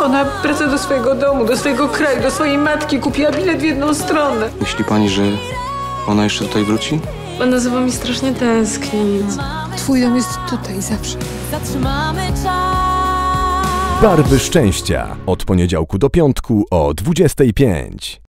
Ona wraca do swojego domu, do swojego kraju, do swojej matki. Kupiła bilet w jedną stronę. Myśli pani, że ona jeszcze tutaj wróci? Ona za wami strasznie tęskni. Twój dom jest tutaj zawsze. Zatrzymamy czas. Barwy szczęścia. Od poniedziałku do piątku o 25.